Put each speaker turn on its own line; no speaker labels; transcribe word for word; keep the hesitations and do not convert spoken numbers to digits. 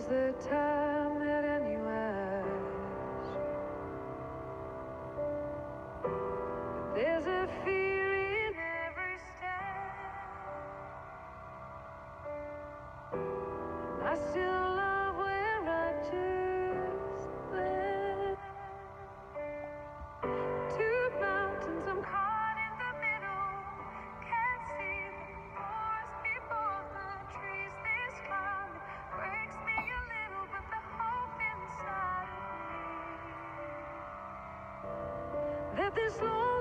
was the time that anywhere there's a fear in every step, and I still love where I just left. Two mountains, I'm caught in the middle, can't see the forest before the trees. This climate breaks me a little, but the hope inside of me that this long